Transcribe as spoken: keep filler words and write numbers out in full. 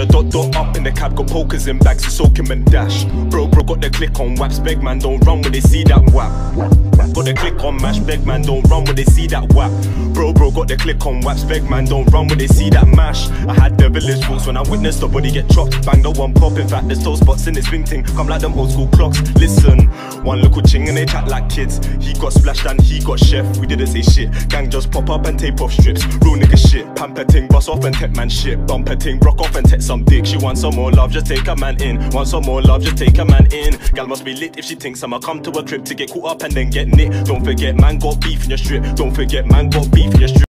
a dot dot up in the cab, got pokers in bags to soak him and dash. Bro, bro, got the click on waps, beg man, don't run when they see that whap. Got the click on mash, beg man, don't run when they see that whap. Bro, bro, got the click on waps, beg man, don't run when they see that mash. I had the village rules when I witnessed the body get chopped. Bang, no one pop, in fact, there's toe spots in this wing thing. Come like them old school clocks. Listen, one little ching and they chat like kids. He got splashed and he got chef. We didn't say shit. Gang just pop up and tape off strips. Real nigga shit. Pamper ting, bust off and tech man shit. Bumper ting, brock off and tech some dick. She wants some more love, just take a man in. Want some more love, just take a man in. Gal must be lit if she thinks I'ma come to a crib to get caught up and then get nicked. Don't forget, man got beef in your strip. Don't forget, man got beef in your strip.